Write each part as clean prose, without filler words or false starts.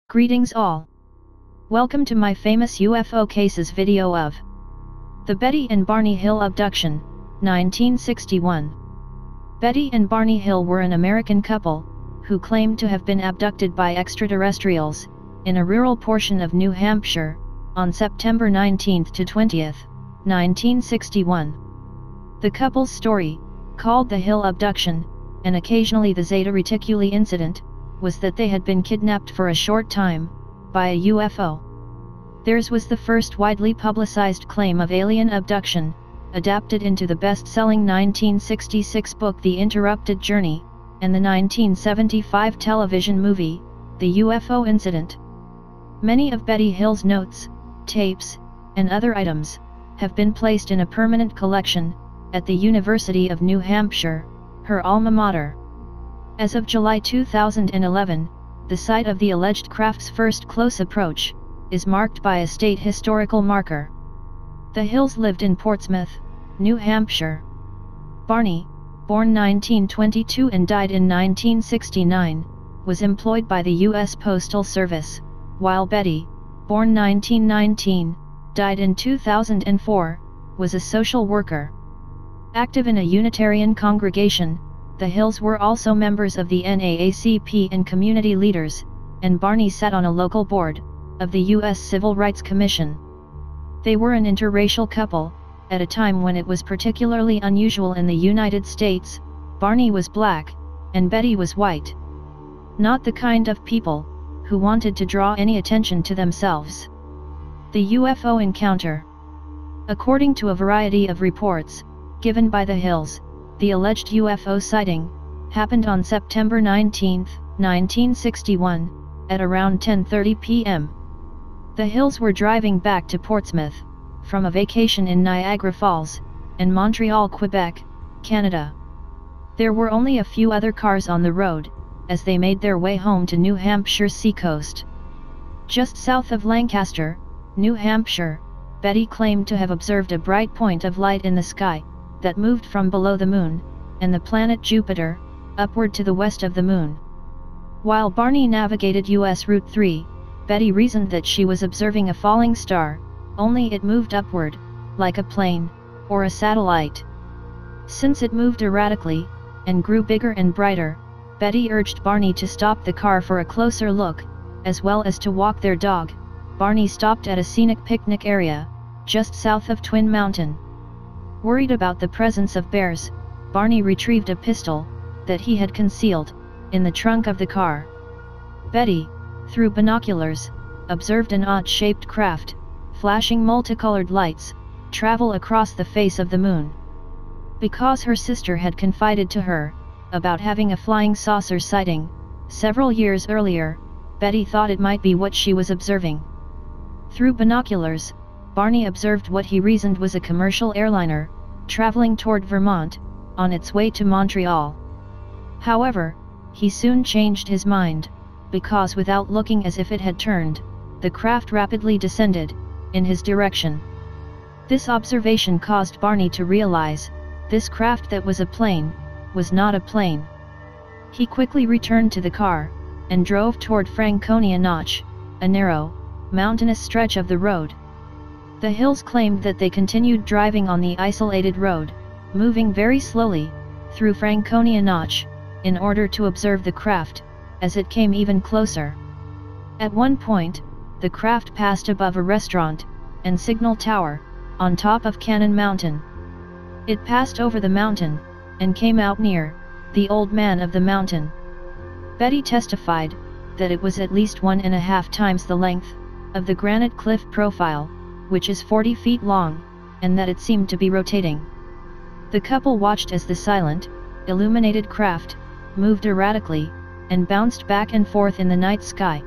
Greetings all. Welcome to my famous UFO cases video of the Betty and Barney Hill abduction, 1961. Betty and Barney Hill were an American couple who claimed to have been abducted by extraterrestrials in a rural portion of New Hampshire on September 19 to 20, 1961. The couple's story, called the Hill abduction, and occasionally the Zeta Reticuli incident, was that they had been kidnapped for a short time by a UFO. Theirs was the first widely publicized claim of alien abduction, adapted into the best-selling 1966 book The Interrupted Journey, and the 1975 television movie, The UFO Incident. Many of Betty Hill's notes, tapes, and other items have been placed in a permanent collection at the University of New Hampshire, her alma mater. As of July 2011, the site of the alleged craft's first close approach is marked by a state historical marker. The Hills lived in Portsmouth, New Hampshire. Barney, born 1922 and died in 1969, was employed by the U.S. Postal Service, while Betty, born 1919, died in 2004, was a social worker. Active in a Unitarian congregation, the Hills were also members of the NAACP and community leaders, and Barney sat on a local board of the U.S. Civil Rights Commission. They were an interracial couple, at a time when it was particularly unusual in the United States. Barney was black, and Betty was white. Not the kind of people who wanted to draw any attention to themselves. The UFO encounter. According to a variety of reports given by the Hills, the alleged UFO sighting happened on September 19, 1961, at around 10:30 p.m. The Hills were driving back to Portsmouth from a vacation in Niagara Falls and Montreal, Quebec, Canada. There were only a few other cars on the road as they made their way home to New Hampshire's seacoast. Just south of Lancaster, New Hampshire, Betty claimed to have observed a bright point of light in the sky that moved from below the moon and the planet Jupiter upward to the west of the moon. While Barney navigated US Route 3, Betty reasoned that she was observing a falling star, only it moved upward, like a plane or a satellite. Since it moved erratically and grew bigger and brighter, Betty urged Barney to stop the car for a closer look, as well as to walk their dog. Barney stopped at a scenic picnic area just south of Twin Mountain. Worried about the presence of bears, Barney retrieved a pistol that he had concealed in the trunk of the car. Betty, through binoculars, observed an odd-shaped craft, flashing multicolored lights, travel across the face of the moon. Because her sister had confided to her about having a flying saucer sighting several years earlier, Betty thought it might be what she was observing. Through binoculars, Barney observed what he reasoned was a commercial airliner traveling toward Vermont on its way to Montreal. However, he soon changed his mind, because without looking as if it had turned, the craft rapidly descended in his direction. This observation caused Barney to realize this craft that was a plane was not a plane. He quickly returned to the car and drove toward Franconia Notch, a narrow, mountainous stretch of the road. The Hills claimed that they continued driving on the isolated road, moving very slowly through Franconia Notch, in order to observe the craft as it came even closer. At one point, the craft passed above a restaurant and signal tower on top of Cannon Mountain. It passed over the mountain and came out near the Old Man of the Mountain. Betty testified that it was at least 1.5 times the length of the granite cliff profile, which is 40 feet long, and that it seemed to be rotating. The couple watched as the silent, illuminated craft moved erratically and bounced back and forth in the night sky.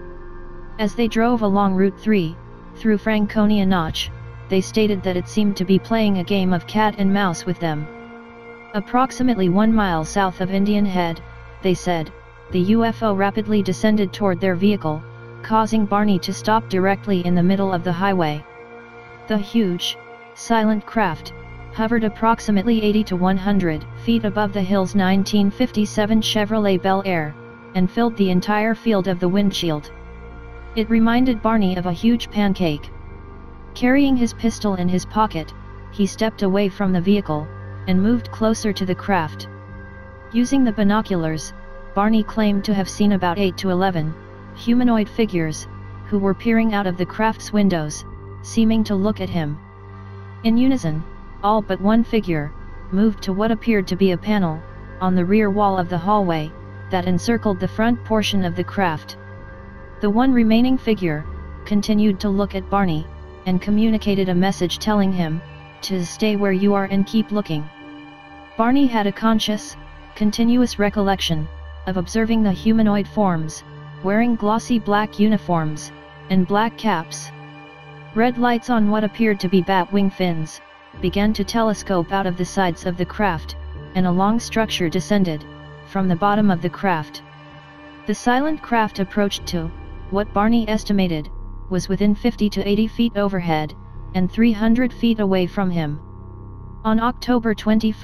As they drove along Route 3, through Franconia Notch, they stated that it seemed to be playing a game of cat and mouse with them. Approximately 1 mile south of Indian Head, they said, the UFO rapidly descended toward their vehicle, causing Barney to stop directly in the middle of the highway. The huge, silent craft hovered approximately 80 to 100 feet above the Hills' 1957 Chevrolet Bel Air, and filled the entire field of the windshield. It reminded Barney of a huge pancake. Carrying his pistol in his pocket, he stepped away from the vehicle, and moved closer to the craft. Using the binoculars, Barney claimed to have seen about 8 to 11 humanoid figures, who were peering out of the craft's windows, seeming to look at him. In unison, all but one figure moved to what appeared to be a panel on the rear wall of the hallway that encircled the front portion of the craft. The one remaining figure continued to look at Barney, and communicated a message telling him to stay where you are and keep looking. Barney had a conscious, continuous recollection of observing the humanoid forms, wearing glossy black uniforms and black caps. Red lights on what appeared to be bat wing fins began to telescope out of the sides of the craft, and a long structure descended from the bottom of the craft. The silent craft approached to what Barney estimated was within 50 to 80 feet overhead, and 300 feet away from him. On October 21,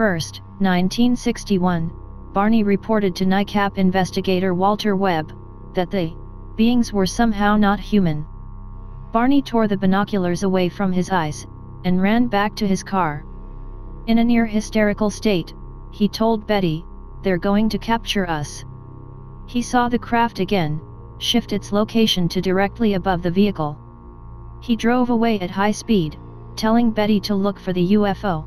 1961, Barney reported to NICAP investigator Walter Webb that the beings were somehow not human. Barney tore the binoculars away from his eyes, and ran back to his car. In a near hysterical state, he told Betty, "They're going to capture us." He saw the craft again shift its location to directly above the vehicle. He drove away at high speed, telling Betty to look for the UFO.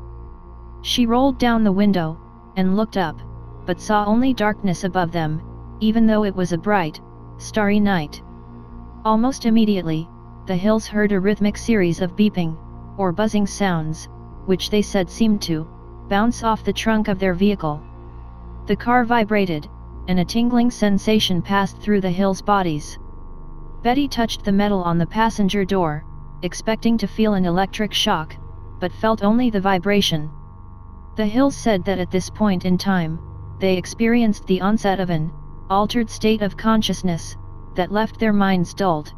She rolled down the window and looked up, but saw only darkness above them, even though it was a bright, starry night. Almost immediately, the Hills heard a rhythmic series of beeping or buzzing sounds, which they said seemed to bounce off the trunk of their vehicle. The car vibrated, and a tingling sensation passed through the Hills' bodies. Betty touched the metal on the passenger door, expecting to feel an electric shock, but felt only the vibration. The Hills said that at this point in time, they experienced the onset of an altered state of consciousness that left their minds dulled.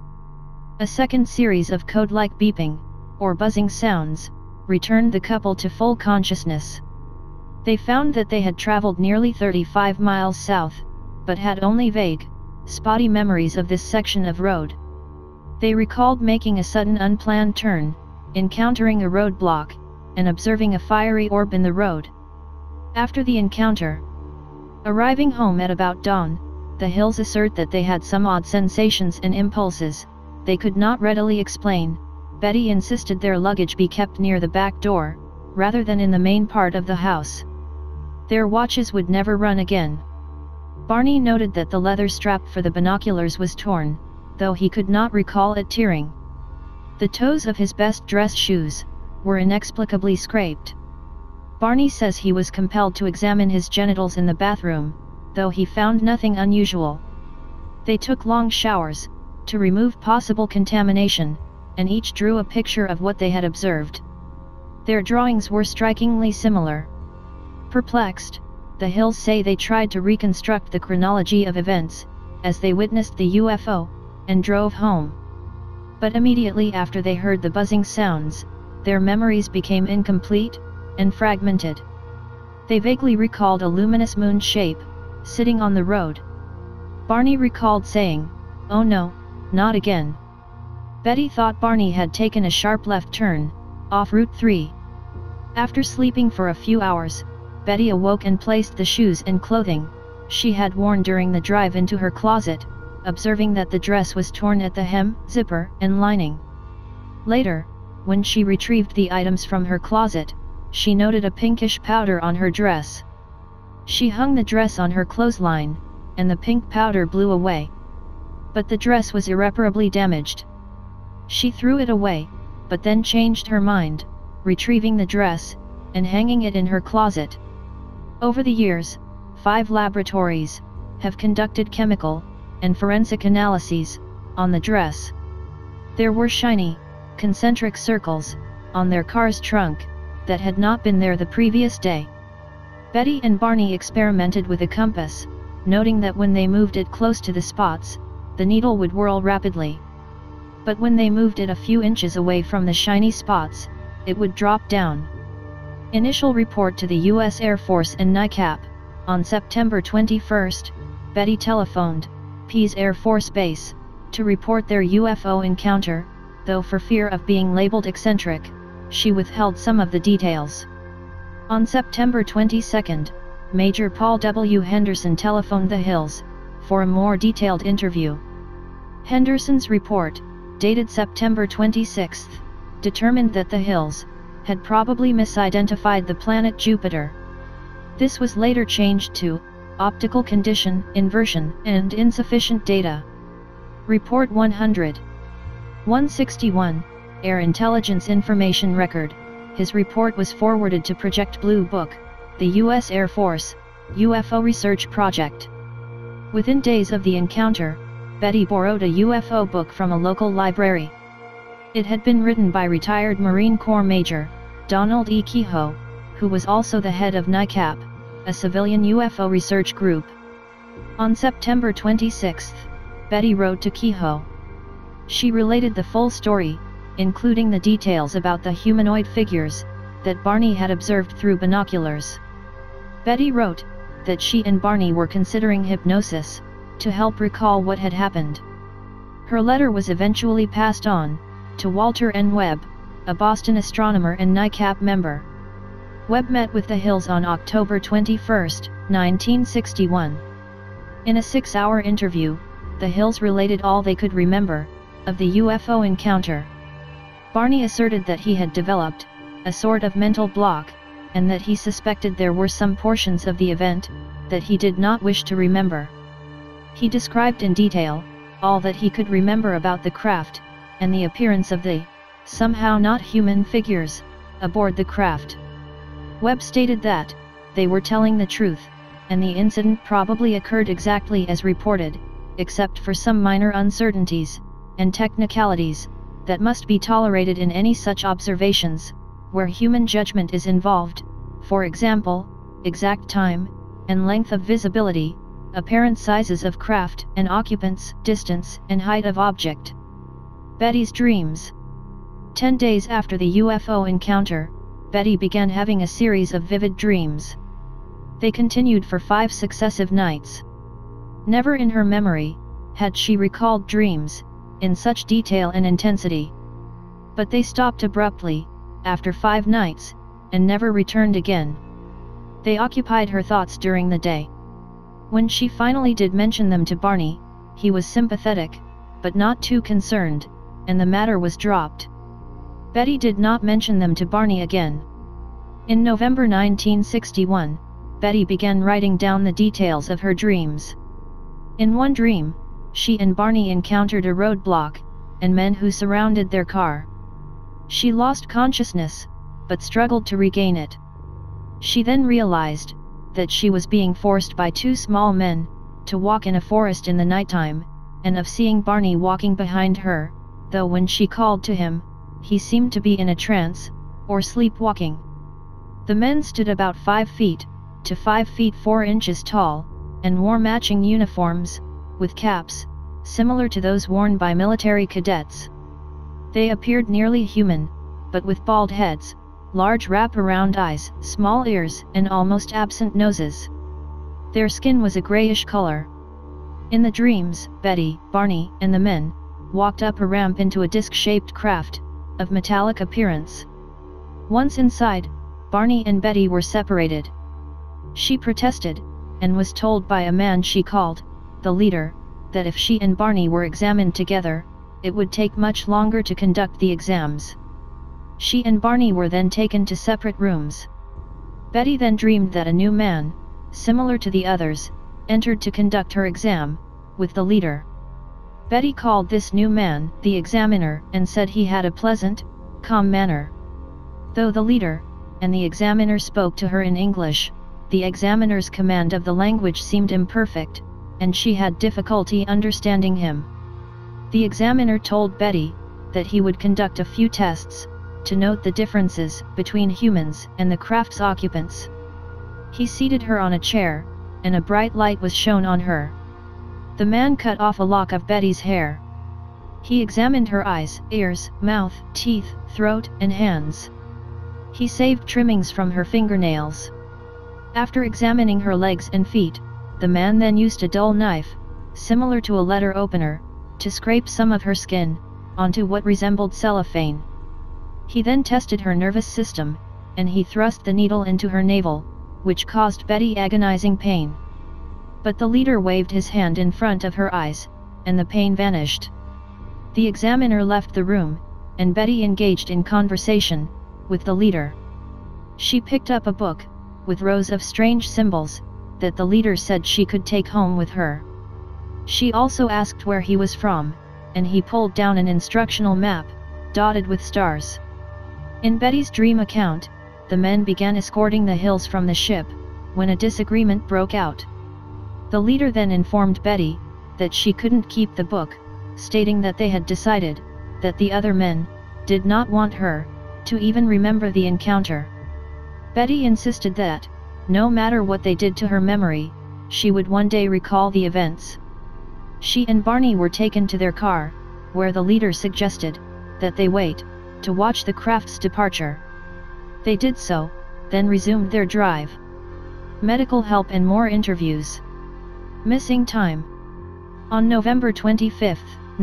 A second series of code-like beeping or buzzing sounds returned the couple to full consciousness. They found that they had traveled nearly 35 miles south, but had only vague, spotty memories of this section of road. They recalled making a sudden unplanned turn, encountering a roadblock, and observing a fiery orb in the road. After the encounter, arriving home at about dawn, the Hills assert that they had some odd sensations and impulses they could not readily explain. Betty insisted their luggage be kept near the back door, rather than in the main part of the house. Their watches would never run again. Barney noted that the leather strap for the binoculars was torn, though he could not recall it tearing. The toes of his best dress shoes were inexplicably scraped. Barney says he was compelled to examine his genitals in the bathroom, though he found nothing unusual. They took long showers to remove possible contamination, and each drew a picture of what they had observed. Their drawings were strikingly similar. Perplexed, the Hills say they tried to reconstruct the chronology of events as they witnessed the UFO and drove home. But immediately after they heard the buzzing sounds, their memories became incomplete and fragmented. They vaguely recalled a luminous moon shape sitting on the road. Barney recalled saying, "Oh no, not again." Betty thought Barney had taken a sharp left turn off Route 3. After sleeping for a few hours, Betty awoke and placed the shoes and clothing she had worn during the drive into her closet, observing that the dress was torn at the hem, zipper, and lining. Later, when she retrieved the items from her closet, she noted a pinkish powder on her dress. She hung the dress on her clothesline, and the pink powder blew away. But the dress was irreparably damaged. She threw it away, but then changed her mind, retrieving the dress and hanging it in her closet. Over the years, 5 laboratories have conducted chemical and forensic analyses on the dress. There were shiny, concentric circles on their car's trunk that had not been there the previous day. Betty and Barney experimented with a compass, noting that when they moved it close to the spots, the needle would whirl rapidly. But when they moved it a few inches away from the shiny spots, it would drop down. Initial report to the U.S. Air Force and NICAP. On September 21, Betty telephoned Pease Air Force Base to report their UFO encounter, though for fear of being labeled eccentric, she withheld some of the details. On September 22, Major Paul W. Henderson telephoned the Hills for a more detailed interview. Henderson's report, dated September 26, determined that the Hills had probably misidentified the planet Jupiter. This was later changed to optical condition inversion and insufficient data. Report 100. 161, Air Intelligence Information Record. His report was forwarded to Project Blue Book, the U.S. Air Force UFO research project. Within days of the encounter, Betty borrowed a UFO book from a local library. It had been written by retired Marine Corps Major Donald E. Kehoe, who was also the head of NICAP, a civilian UFO research group. On September 26, Betty wrote to Kehoe. She related the full story, including the details about the humanoid figures that Barney had observed through binoculars. Betty wrote that she and Barney were considering hypnosis to help recall what had happened. Her letter was eventually passed on to Walter N. Webb, a Boston astronomer and NICAP member. Webb met with the Hills on October 21, 1961. In a 6-hour interview, the Hills related all they could remember of the UFO encounter. Barney asserted that he had developed a sort of mental block, and that he suspected there were some portions of the event that he did not wish to remember. He described in detail all that he could remember about the craft, and the appearance of the somehow not human figures aboard the craft. Webb stated that they were telling the truth, and the incident probably occurred exactly as reported, except for some minor uncertainties and technicalities that must be tolerated in any such observations where human judgment is involved, for example, exact time and length of visibility, apparent sizes of craft and occupants, distance and height of object. Betty's dreams. 10 days after the UFO encounter, Betty began having a series of vivid dreams. They continued for 5 successive nights. Never in her memory had she recalled dreams in such detail and intensity. But they stopped abruptly after 5 nights, and never returned again. They occupied her thoughts during the day. When she finally did mention them to Barney, he was sympathetic, but not too concerned, and the matter was dropped. Betty did not mention them to Barney again. In November 1961, Betty began writing down the details of her dreams. In one dream, she and Barney encountered a roadblock, and men who surrounded their car. She lost consciousness, but struggled to regain it. She then realized that she was being forced by 2 small men to walk in a forest in the nighttime, and of seeing Barney walking behind her, though when she called to him, he seemed to be in a trance, or sleepwalking. The men stood about 5 feet to 5 feet 4 inches tall, and wore matching uniforms, with caps similar to those worn by military cadets. They appeared nearly human, but with bald heads, large wrap-around eyes, small ears, and almost absent noses. Their skin was a grayish color. In the dreams, Betty, Barney, and the men walked up a ramp into a disc-shaped craft of metallic appearance. Once inside, Barney and Betty were separated. She protested, and was told by a man she called the leader, that if she and Barney were examined together, it would take much longer to conduct the exams. She and Barney were then taken to separate rooms. Betty then dreamed that a new man, similar to the others, entered to conduct her exam, with the leader. Betty called this new man the examiner, and said he had a pleasant, calm manner. Though the leader and the examiner spoke to her in English, the examiner's command of the language seemed imperfect, and she had difficulty understanding him. The examiner told Betty that he would conduct a few tests to note the differences between humans and the craft's occupants. He seated her on a chair, and a bright light was shown on her. The man cut off a lock of Betty's hair. He examined her eyes, ears, mouth, teeth, throat, and hands. He saved trimmings from her fingernails. After examining her legs and feet, the man then used a dull knife, similar to a letter opener, to scrape some of her skin onto what resembled cellophane. He then tested her nervous system, and he thrust the needle into her navel, which caused Betty agonizing pain. But the leader waved his hand in front of her eyes, and the pain vanished. The examiner left the room, and Betty engaged in conversation with the leader. She picked up a book with rows of strange symbols that the leader said she could take home with her. She also asked where he was from, and he pulled down an instructional map dotted with stars. In Betty's dream account, the men began escorting the Hills from the ship when a disagreement broke out. The leader then informed Betty that she couldn't keep the book, stating that they had decided that the other men did not want her to even remember the encounter. Betty insisted that, no matter what they did to her memory, she would one day recall the events. She and Barney were taken to their car, where the leader suggested that they wait to watch the craft's departure. They did so, then resumed their drive. Medical help and more interviews. Missing time. On November 25,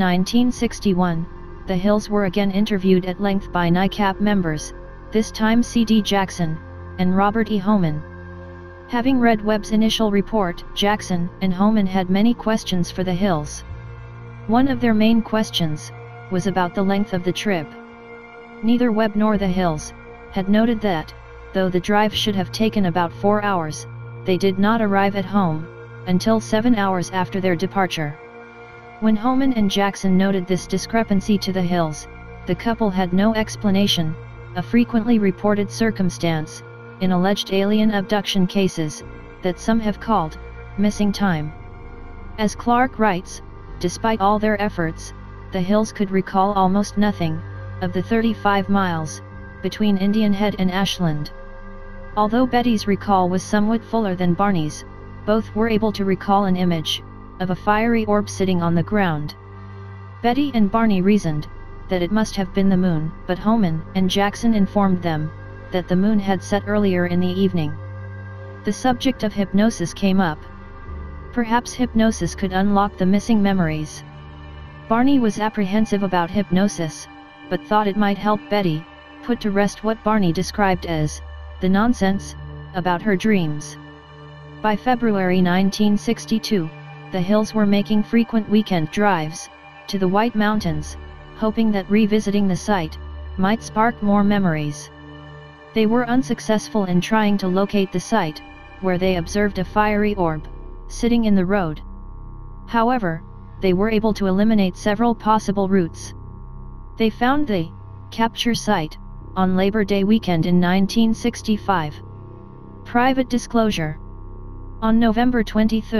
1961, the Hills were again interviewed at length by NICAP members, this time C.D. Jackson and Robert E. Homan. Having read Webb's initial report, Jackson and Homan had many questions for the Hills. One of their main questions was about the length of the trip. Neither Webb nor the Hills had noted that, though the drive should have taken about 4 hours, they did not arrive at home until 7 hours after their departure. When Homan and Jackson noted this discrepancy to the Hills, the couple had no explanation, a frequently reported circumstance in alleged alien abduction cases that some have called missing time. As Clark writes, despite all their efforts, the Hills could recall almost nothing of the 35 miles between Indian Head and Ashland. Although Betty's recall was somewhat fuller than Barney's, both were able to recall an image of a fiery orb sitting on the ground. Betty and Barney reasoned that it must have been the moon, but Homan and Jackson informed them that the moon had set earlier in the evening. The subject of hypnosis came up. Perhaps hypnosis could unlock the missing memories. Barney was apprehensive about hypnosis, but thought it might help Betty put to rest what Barney described as the nonsense about her dreams. By February 1962, the Hills were making frequent weekend drives to the White Mountains, hoping that revisiting the site might spark more memories. They were unsuccessful in trying to locate the site, where they observed a fiery orb sitting in the road. However, they were able to eliminate several possible routes. They found the capture site on Labor Day weekend in 1965. Private disclosure. On November 23,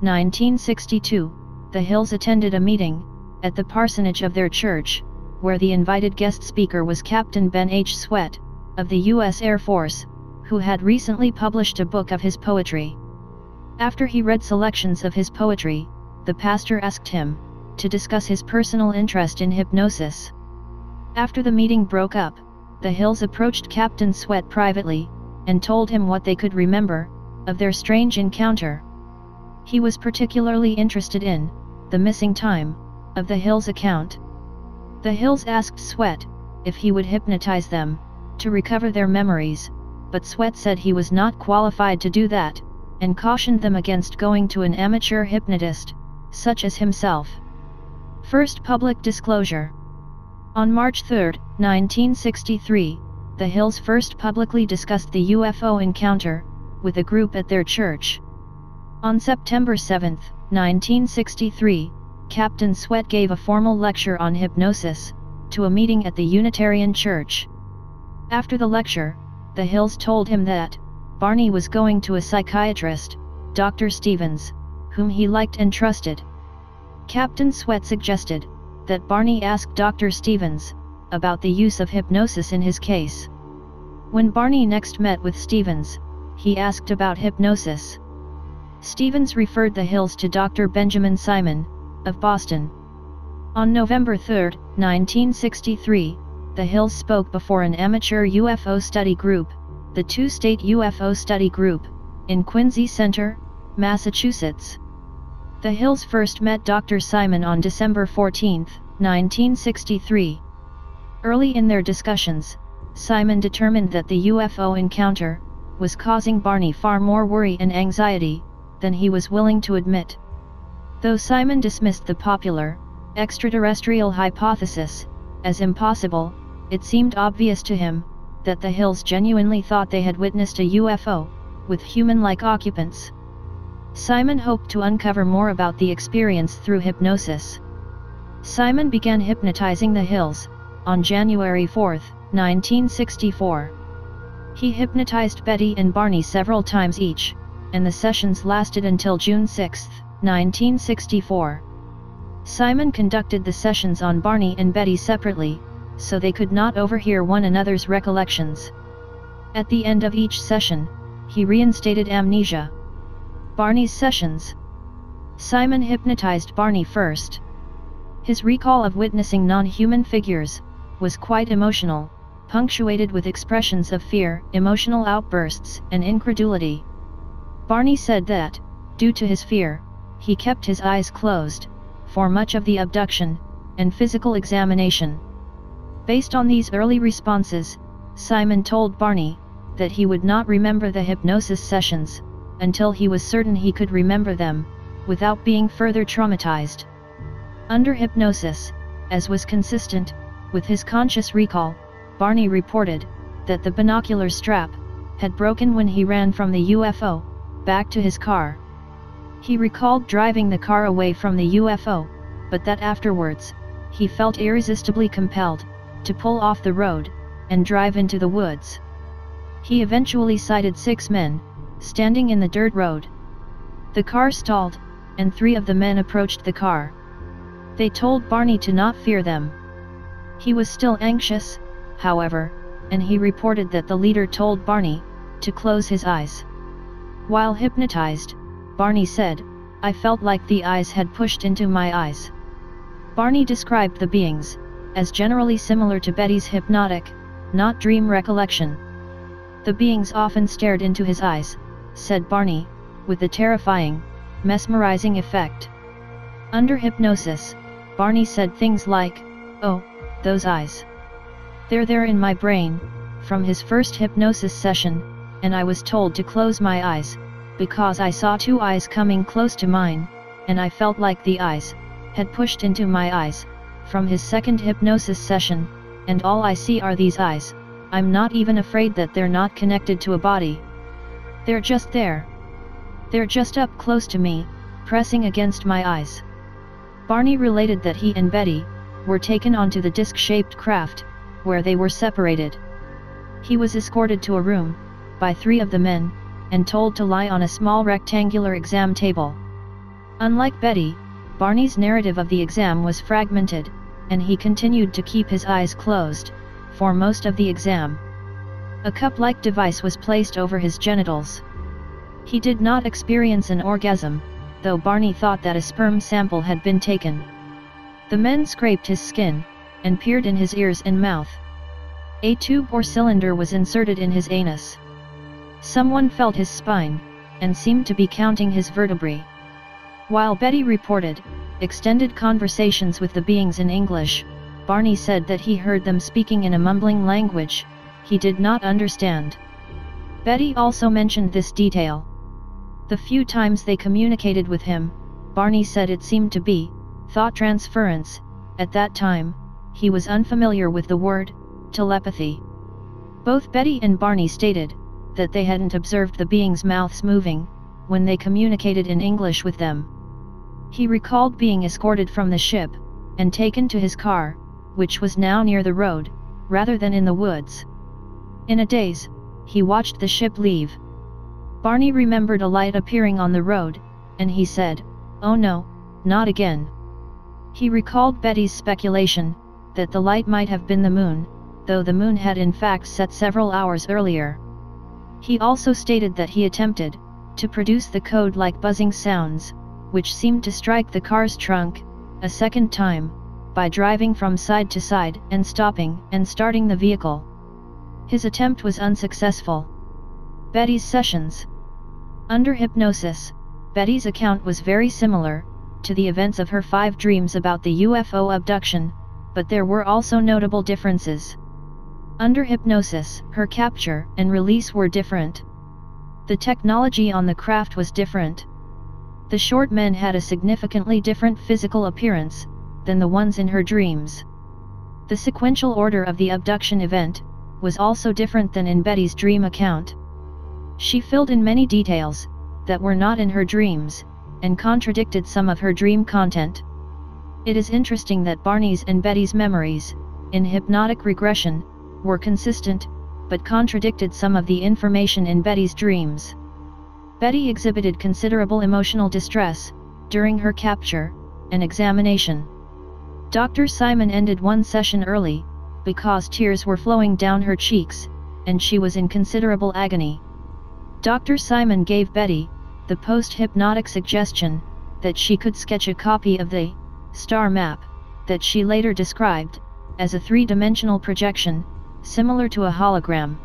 1962, the Hills attended a meeting at the parsonage of their church, where the invited guest speaker was Captain Ben H. Sweat, of the U.S. Air Force, who had recently published a book of his poetry. After he read selections of his poetry, the pastor asked him to discuss his personal interest in hypnosis. After the meeting broke up, the Hills approached Captain Sweat privately, and told him what they could remember of their strange encounter. He was particularly interested in the missing time of the Hills' account. The Hills asked Sweat if he would hypnotize them to recover their memories, but Sweat said he was not qualified to do that, and cautioned them against going to an amateur hypnotist, such as himself. First public disclosure. On March 3, 1963, the Hills first publicly discussed the UFO encounter with a group at their church. On September 7, 1963, Captain Sweat gave a formal lecture on hypnosis to a meeting at the Unitarian Church. After the lecture, the Hills told him that Barney was going to a psychiatrist, Dr. Stevens, whom he liked and trusted. Captain Sweat suggested that Barney ask Dr. Stevens about the use of hypnosis in his case. When Barney next met with Stevens, he asked about hypnosis. Stevens referred the Hills to Dr. Benjamin Simon, of Boston. On November 3, 1963, the Hills spoke before an amateur UFO study group, the Two-State UFO Study Group, in Quincy Center, Massachusetts. The Hills first met Dr. Simon on December 14, 1963. Early in their discussions, Simon determined that the UFO encounter was causing Barney far more worry and anxiety than he was willing to admit. Though Simon dismissed the popular, extraterrestrial hypothesis as impossible, it seemed obvious to him that the Hills genuinely thought they had witnessed a UFO with human-like occupants. Simon hoped to uncover more about the experience through hypnosis. Simon began hypnotizing the Hills on January 4, 1964. He hypnotized Betty and Barney several times each, and the sessions lasted until June 6, 1964. Simon conducted the sessions on Barney and Betty separately, so they could not overhear one another's recollections. At the end of each session, he reinstated amnesia. Barney's sessions. Simon hypnotized Barney first. His recall of witnessing non-human figures was quite emotional, punctuated with expressions of fear, emotional outbursts, and incredulity. Barney said that, due to his fear, he kept his eyes closed for much of the abduction and physical examination. Based on these early responses, Simon told Barney that he would not remember the hypnosis sessions until he was certain he could remember them without being further traumatized. Under hypnosis, as was consistent with his conscious recall, Barney reported that the binocular strap had broken when he ran from the UFO back to his car. He recalled driving the car away from the UFO, but that afterwards, he felt irresistibly compelled to pull off the road and drive into the woods. He eventually sighted 6 men standing in the dirt road. The car stalled, and 3 of the men approached the car. They told Barney to not fear them. He was still anxious, however, and he reported that the leader told Barney to close his eyes. While hypnotized, Barney said, "I felt like the eyes had pushed into my eyes." Barney described the beings as generally similar to Betty's hypnotic, not dream recollection. "The beings often stared into his eyes," said Barney, with a terrifying, mesmerizing effect. Under hypnosis, Barney said things like, "Oh, those eyes. They're there in my brain," from his first hypnosis session, and I was told to close my eyes, because I saw 2 eyes coming close to mine, and I felt like the eyes had pushed into my eyes, from his second hypnosis session, and all I see are these eyes. I'm not even afraid that they're not connected to a body. They're just there. They're just up close to me, pressing against my eyes." Barney related that he and Betty were taken onto the disc-shaped craft, where they were separated. He was escorted to a room by 3 of the men, and told to lie on a small rectangular exam table. Unlike Betty, Barney's narrative of the exam was fragmented, and he continued to keep his eyes closed for most of the exam. A cup-like device was placed over his genitals. He did not experience an orgasm, though Barney thought that a sperm sample had been taken. The men scraped his skin and peered in his ears and mouth. A tube or cylinder was inserted in his anus. Someone felt his spine and seemed to be counting his vertebrae. While Betty reported extended conversations with the beings in English, Barney said that he heard them speaking in a mumbling language he did not understand. Betty also mentioned this detail. The few times they communicated with him, Barney said it seemed to be thought transference. At that time, he was unfamiliar with the word telepathy. Both Betty and Barney stated that they hadn't observed the beings' mouths moving when they communicated in English with them. He recalled being escorted from the ship and taken to his car, which was now near the road, rather than in the woods. In a daze, he watched the ship leave. Barney remembered a light appearing on the road, and he said, "Oh no, not again." He recalled Betty's speculation that the light might have been the moon, though the moon had in fact set several hours earlier. He also stated that he attempted to produce the code-like buzzing sounds, which seemed to strike the car's trunk a second time, by driving from side to side and stopping and starting the vehicle. His attempt was unsuccessful. Betty's sessions. Under hypnosis, Betty's account was very similar to the events of her 5 dreams about the UFO abduction, but there were also notable differences. Under hypnosis, her capture and release were different. The technology on the craft was different. The short men had a significantly different physical appearance than the ones in her dreams. The sequential order of the abduction event was also different than in Betty's dream account. She filled in many details that were not in her dreams, and contradicted some of her dream content. It is interesting that Barney's and Betty's memories, in hypnotic regression, were consistent, but contradicted some of the information in Betty's dreams. Betty exhibited considerable emotional distress during her capture and examination. Dr. Simon ended one session early because tears were flowing down her cheeks, and she was in considerable agony. Dr. Simon gave Betty the post-hypnotic suggestion that she could sketch a copy of the star map that she later described as a 3-dimensional projection, similar to a hologram.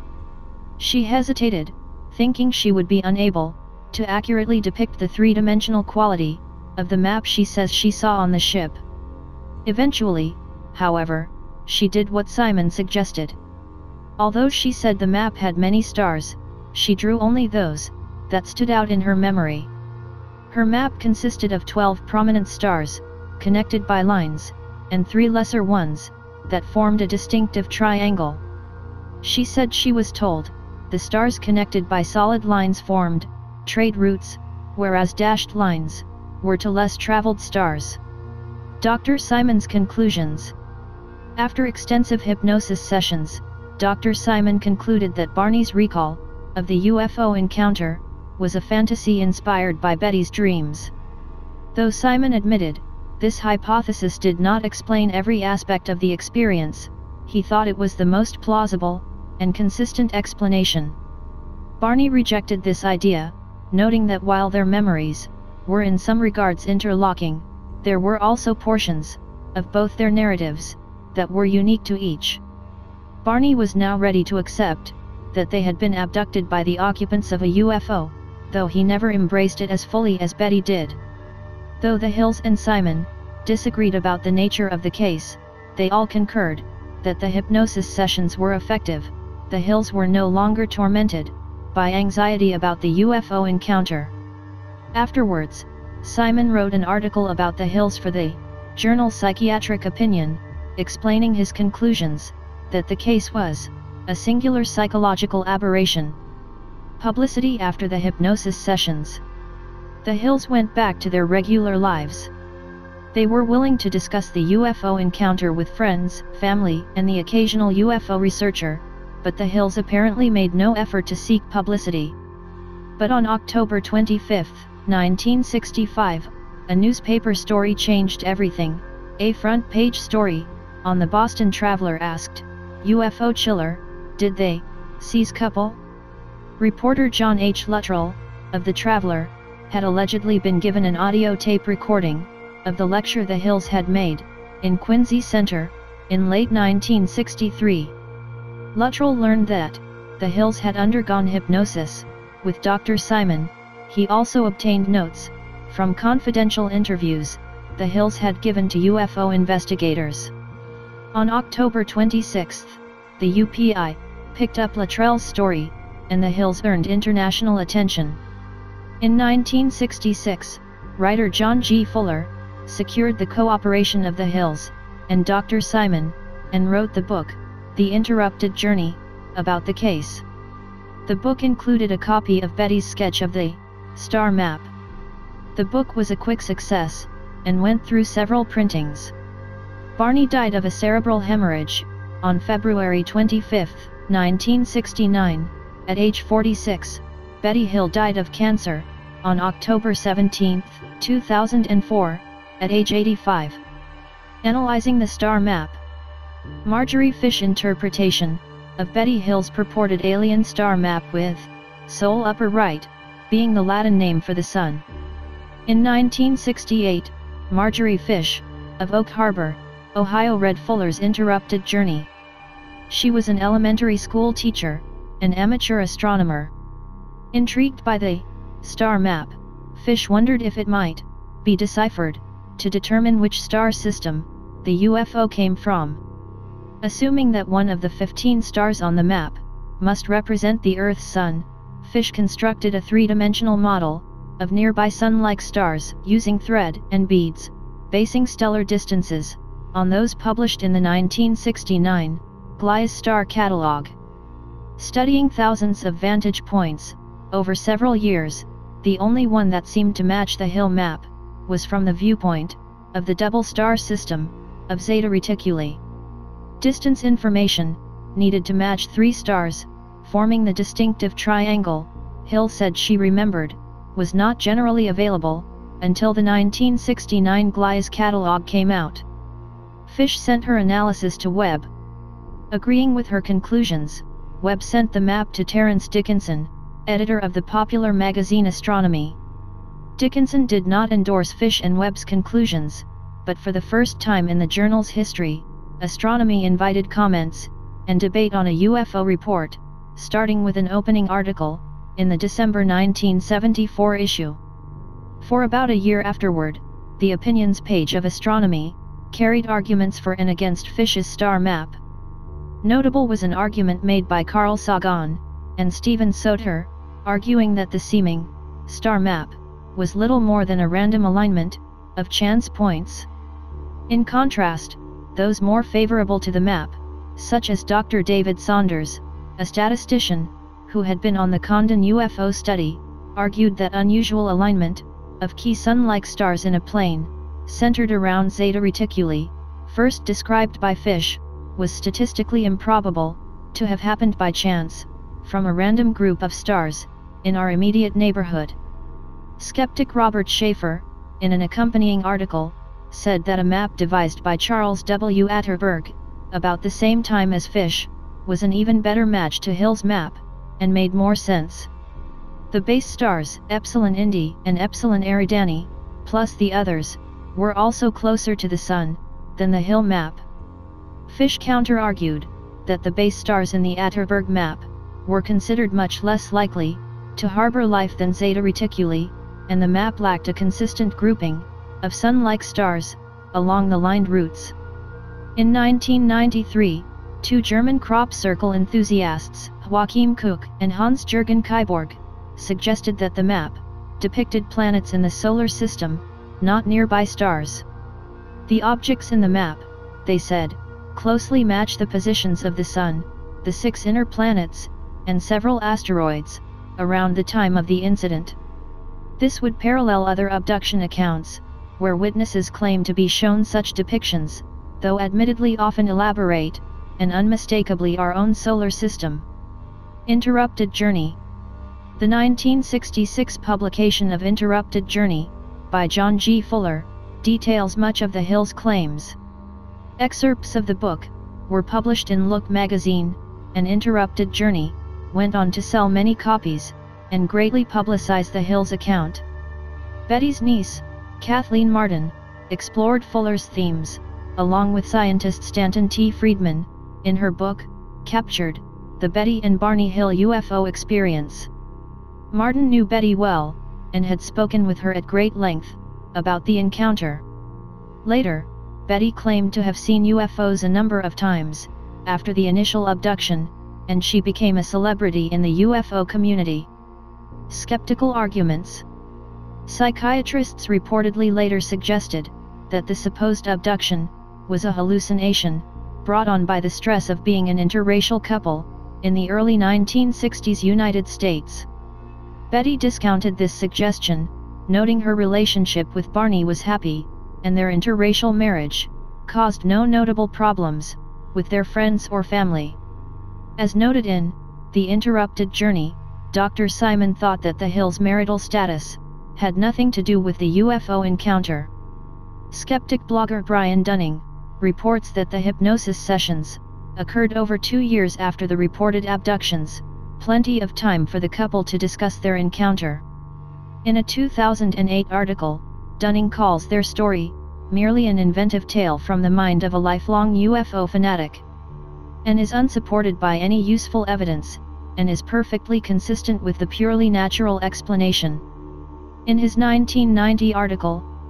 She hesitated, thinking she would be unable to accurately depict the 3-dimensional quality of the map she says she saw on the ship. Eventually, however, she did what Simon suggested. Although she said the map had many stars, she drew only those that stood out in her memory. Her map consisted of 12 prominent stars, connected by lines, and 3 lesser ones that formed a distinctive triangle. She said she was told the stars connected by solid lines formed trade routes, whereas dashed lines were to less traveled stars. Dr. Simon's conclusions. After extensive hypnosis sessions, Dr. Simon concluded that Barney's recall of the UFO encounter was a fantasy inspired by Betty's dreams. Though Simon admitted this hypothesis did not explain every aspect of the experience, he thought it was the most plausible and consistent explanation. Barney rejected this idea, noting that while their memories were in some regards interlocking, there were also portions of both their narratives that were unique to each. Barney was now ready to accept that they had been abducted by the occupants of a UFO, though he never embraced it as fully as Betty did. Though the Hills and Simon disagreed about the nature of the case, they all concurred that the hypnosis sessions were effective. The Hills were no longer tormented by anxiety about the UFO encounter. Afterwards, Simon wrote an article about the Hills for the journal Psychiatric Opinion, explaining his conclusions that the case was a singular psychological aberration. Publicity after the hypnosis sessions. The Hills went back to their regular lives. They were willing to discuss the UFO encounter with friends, family, and the occasional UFO researcher, but the Hills apparently made no effort to seek publicity. But on October 25, 1965, a newspaper story changed everything. A front-page story on the Boston Traveler asked, "UFO chiller, did they seize couple?" Reporter John H. Luttrell, of the Traveler, had allegedly been given an audio tape recording of the lecture the Hills had made in Quincy Center in late 1963. Luttrell learned that the Hills had undergone hypnosis with Dr. Simon. He also obtained notes from confidential interviews the Hills had given to UFO investigators. On October 26, the UPI picked up Luttrell's story, and the Hills earned international attention. In 1966, writer John G. Fuller secured the cooperation of the Hills and Dr. Simon, and wrote the book, The Interrupted Journey, about the case. The book included a copy of Betty's sketch of the star map. The book was a quick success, and went through several printings. Barney died of a cerebral hemorrhage on February 25, 1969, at age 46. Betty Hill died of cancer on October 17, 2004, at age 85. Analyzing the star map. Marjorie Fish interpretation of Betty Hill's purported alien star map with "Sol upper right" being the Latin name for the sun. In 1968, Marjorie Fish, of Oak Harbor, Ohio, read Fuller's Interrupted Journey. She was an elementary school teacher, an amateur astronomer. Intrigued by the star map, Fish wondered if it might be deciphered to determine which star system the UFO came from. Assuming that one of the 15 stars on the map must represent the Earth's sun, Fish constructed a three-dimensional model of nearby sun-like stars using thread and beads, basing stellar distances on those published in the 1969 Gliese Star Catalog. Studying thousands of vantage points over several years, the only one that seemed to match the Hill map was from the viewpoint of the double star system of Zeta Reticuli. Distance information needed to match 3 stars, forming the distinctive triangle, Hill said she remembered, was not generally available until the 1969 Gliese catalog came out. Fish sent her analysis to Webb. Agreeing with her conclusions, Webb sent the map to Terence Dickinson, editor of the popular magazine Astronomy. Dickinson did not endorse Fish and Webb's conclusions, but for the first time in the journal's history, Astronomy invited comments and debate on a UFO report, starting with an opening article in the December 1974 issue. For about a year afterward, the opinions page of Astronomy carried arguments for and against Fish's star map. Notable was an argument made by Carl Sagan and Stephen Soter, arguing that the seeming star map was little more than a random alignment of chance points. In contrast, those more favorable to the map, such as Dr. David Saunders, a statistician who had been on the Condon UFO study, argued that unusual alignment of key sun-like stars in a plane centered around Zeta Reticuli, first described by Fish, was statistically improbable to have happened by chance from a random group of stars in our immediate neighborhood. Skeptic Robert Schaefer, in an accompanying article, said that a map devised by Charles W. Atterberg, about the same time as Fish, was an even better match to Hill's map, and made more sense. The base stars, Epsilon Indi and Epsilon Eridani, plus the others, were also closer to the Sun than the Hill map. Fish counter-argued that the base stars in the Atterberg map were considered much less likely to harbor life than Zeta Reticuli, and the map lacked a consistent grouping of Sun-like stars along the lined routes. In 1993, 2 German crop circle enthusiasts, Joachim Koch and Hans-Jürgen Kyborg, suggested that the map depicted planets in the solar system, not nearby stars. The objects in the map, they said, closely match the positions of the Sun, the 6 inner planets, and several asteroids, around the time of the incident. This would parallel other abduction accounts, where witnesses claim to be shown such depictions, though admittedly often elaborate, and unmistakably our own solar system. Interrupted Journey. The 1966 publication of Interrupted Journey, by John G. Fuller, details much of the Hill's claims. Excerpts of the book were published in Look magazine, and Interrupted Journey went on to sell many copies, and greatly publicize the Hill's account. Betty's niece, Kathleen Martin, explored Fuller's themes, along with scientist Stanton T. Friedman, in her book, Captured: The Betty and Barney Hill UFO Experience. Martin knew Betty well, and had spoken with her at great length about the encounter. Later, Betty claimed to have seen UFOs a number of times after the initial abduction, and she became a celebrity in the UFO community. Skeptical arguments. Psychiatrists reportedly later suggested that the supposed abduction was a hallucination brought on by the stress of being an interracial couple in the early 1960s United States. Betty discounted this suggestion, noting her relationship with Barney was happy, and their interracial marriage caused no notable problems with their friends or family. As noted in The Interrupted Journey, Dr. Simon thought that the Hills' marital status had nothing to do with the UFO encounter. Skeptic blogger Brian Dunning reports that the hypnosis sessions occurred over 2 years after the reported abductions, plenty of time for the couple to discuss their encounter. In a 2008 article, Dunning calls their story merely an inventive tale from the mind of a lifelong UFO fanatic, and is unsupported by any useful evidence, and is perfectly consistent with the purely natural explanation. In his 1990 article,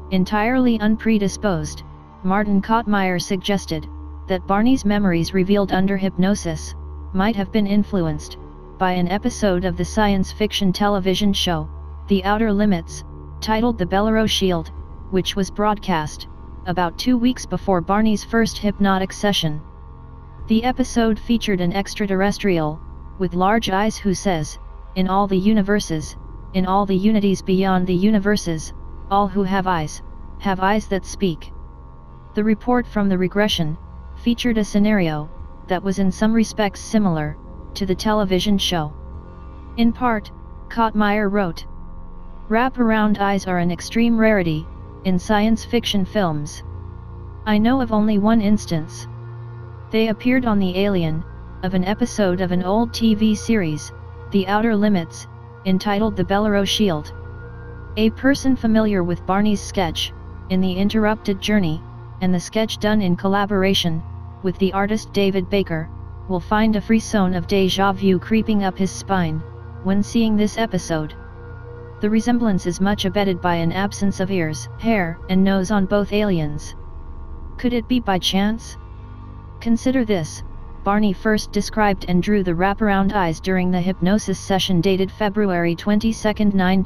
Entirely unpredisposed, Martin Kottmeyer suggested that Barney's memories revealed under hypnosis might have been influenced by an episode of the science fiction television show, The Outer Limits, titled The Bellerose Shield, which was broadcast about 2 weeks before Barney's first hypnotic session. The episode featured an extraterrestrial with large eyes who says, "In all the universes, in all the unities beyond the universes, all who have eyes that speak." The report from the regression featured a scenario that was in some respects similar to the television show. In part, Kottmeyer wrote, "Wraparound eyes are an extreme rarity in science fiction films. I know of only one instance. They appeared on the alien of an episode of an old TV series, The Outer Limits, entitled The Bellerose Shield. A person familiar with Barney's sketch in The Interrupted Journey, and the sketch done in collaboration with the artist David Baker, will find a frisson of déjà vu creeping up his spine when seeing this episode. The resemblance is much abetted by an absence of ears, hair, and nose on both aliens. Could it be by chance? Consider this: Barney first described and drew the wraparound eyes during the hypnosis session dated February 22,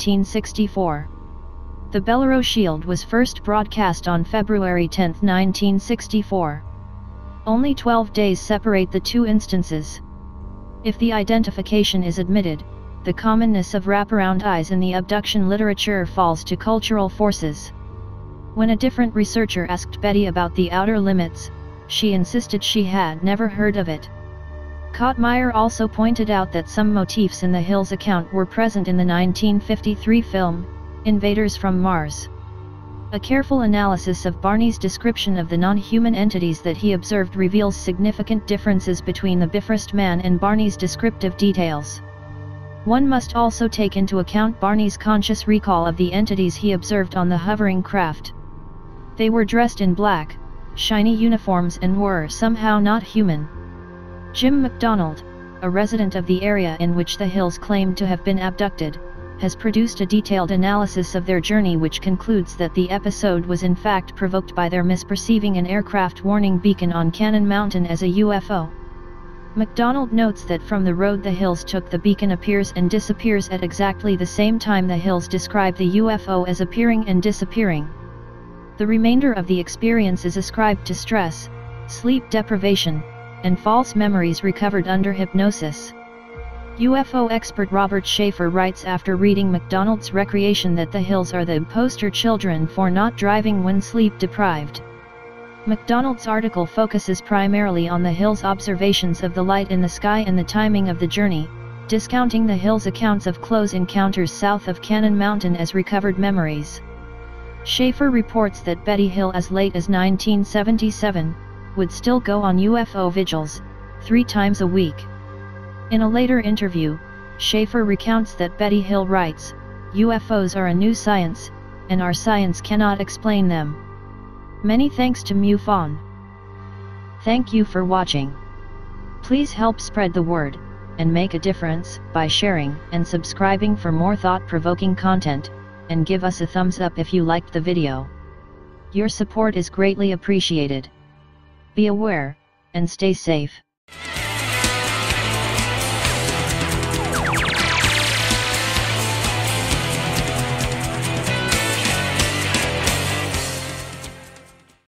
1964. The Bellerose Shield was first broadcast on February 10, 1964. Only 12 days separate the two instances. If the identification is admitted, the commonness of wraparound eyes in the abduction literature falls to cultural forces. When a different researcher asked Betty about The Outer Limits, she insisted she had never heard of it. Kottmeyer also pointed out that some motifs in the Hills account were present in the 1953 film, Invaders from Mars. A careful analysis of Barney's description of the non-human entities that he observed reveals significant differences between the Bifrost man and Barney's descriptive details. One must also take into account Barney's conscious recall of the entities he observed on the hovering craft. They were dressed in black, shiny uniforms and were somehow not human. Jim McDonald, a resident of the area in which the Hills claimed to have been abducted, has produced a detailed analysis of their journey which concludes that the episode was in fact provoked by their misperceiving an aircraft warning beacon on Cannon Mountain as a UFO. McDonald notes that from the road the Hills took, the beacon appears and disappears at exactly the same time the Hills describe the UFO as appearing and disappearing. The remainder of the experience is ascribed to stress, sleep deprivation, and false memories recovered under hypnosis. UFO expert Robert Schaefer writes after reading McDonald's recreation that the Hills are the poster children for not driving when sleep deprived. McDonald's article focuses primarily on the Hills' observations of the light in the sky and the timing of the journey, discounting the Hills' accounts of close encounters south of Cannon Mountain as recovered memories. Schaefer reports that Betty Hill as late as 1977, would still go on UFO vigils, 3 times a week. In a later interview, Schaefer recounts that Betty Hill writes, "UFOs are a new science, and our science cannot explain them." Many thanks to MUFON. Thank you for watching. Please help spread the word, and make a difference, by sharing and subscribing for more thought-provoking content, and give us a thumbs up if you liked the video. Your support is greatly appreciated. Be aware, and stay safe.